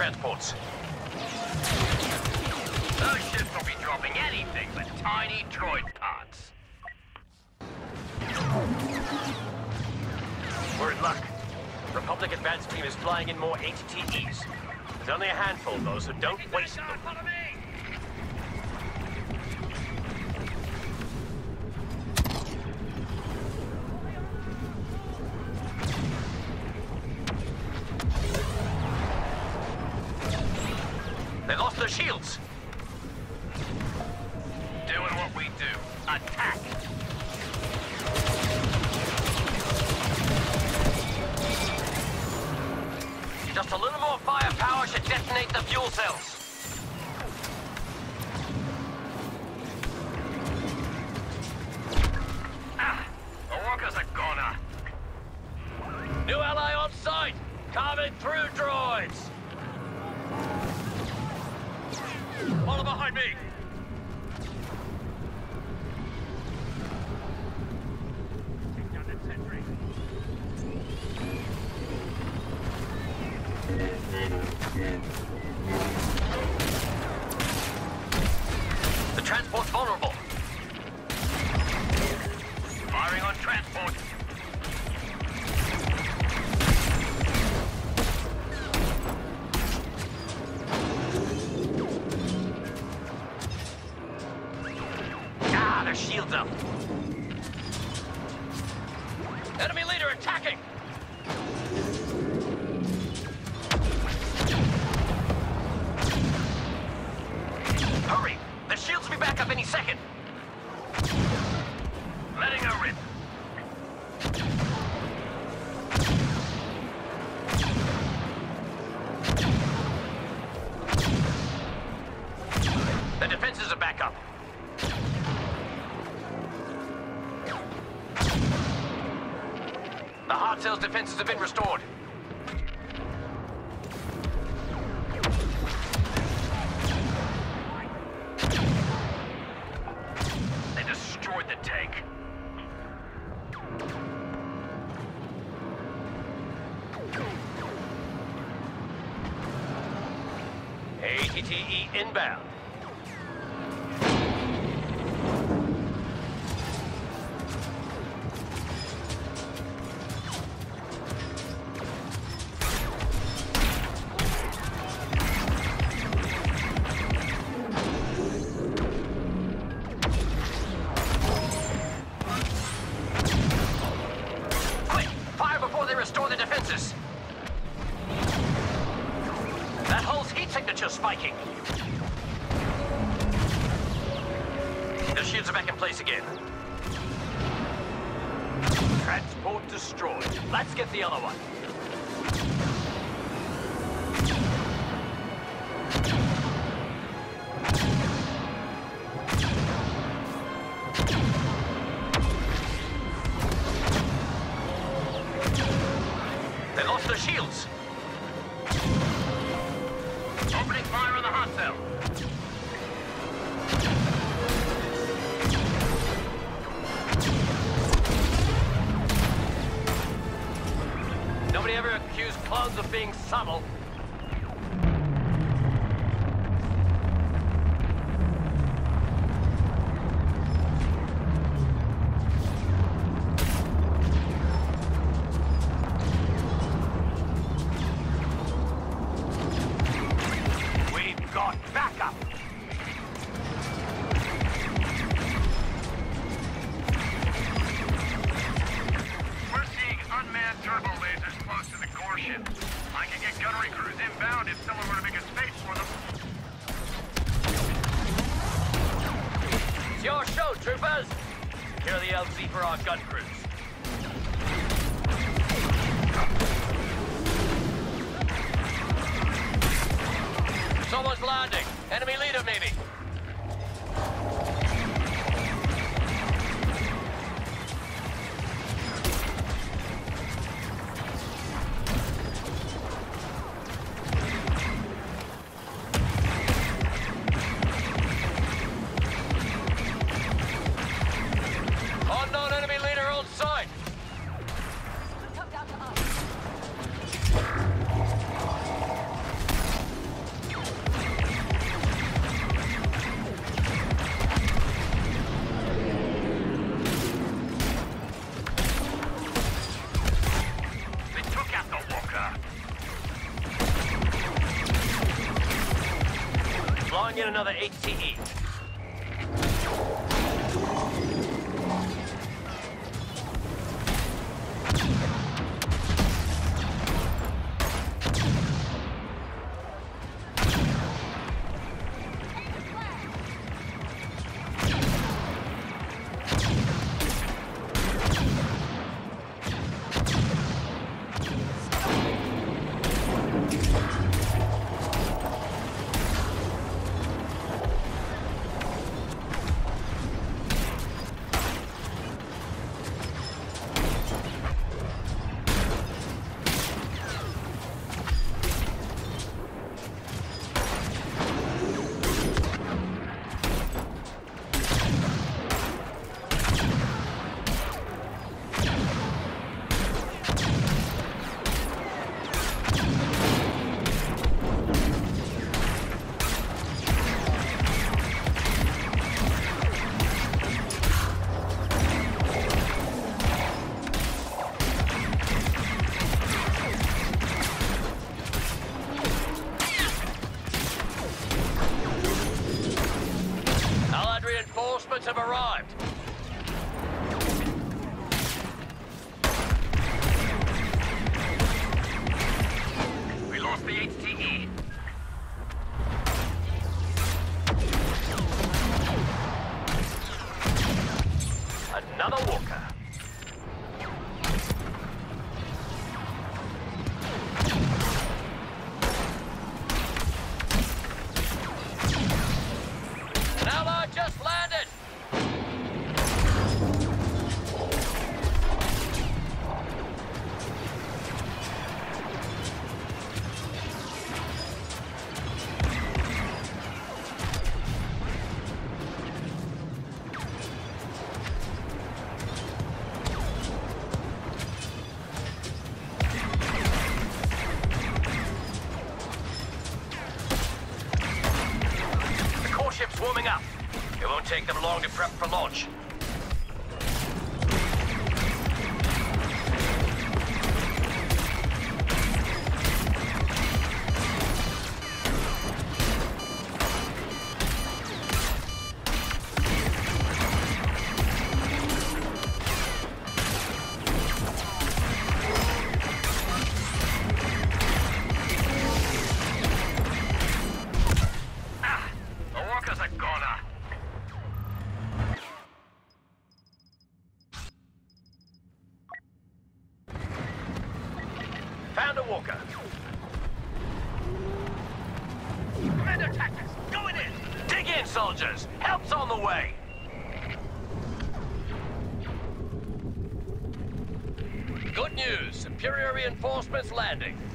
transports. Those ships will be dropping anything but tiny droid parts. We're in luck. Republic advance team is flying in more ATTEs. There's only a handful, though, so don't waste them. Follow me! They lost their shields. Doing what we do. Attack! Just a little more firepower should detonate the fuel cells. The walkers are gone. New ally on site! Coming through, droids! Follow behind me! Take down that sentry. The transport's vulnerable. Firing on transport. Their shields up. Enemy leader attacking! Hurry! The shields will be back up any second. Letting her rip. The defenses are back up. The hard cells defenses have been restored. They destroyed the tank. ATTE inbound. Restore the defenses. That hull's heat signature spiking. The shields are back in place again. Transport destroyed. Let's get the other one. They lost their shields. Opening fire on the hot cell. Nobody ever accused clones of being subtle. Backup! We're seeing unmanned turbo lasers close to the core ship. I can get gunnery crews inbound if someone were to make a space for them. It's your show, troopers! Secure the LZ for our gun crews. Someone's landing. Enemy leader, maybe. Unknown enemy leader on site. Come down to us. another HTE. Reinforcements have arrived. We lost the HTE. Another walker. An ally just landed. Ship's warming up. It won't take them long to prep for launch. Found a walker. Commander tactics, going in! Dig in, soldiers! Help's on the way! Good news. Superior reinforcements landing.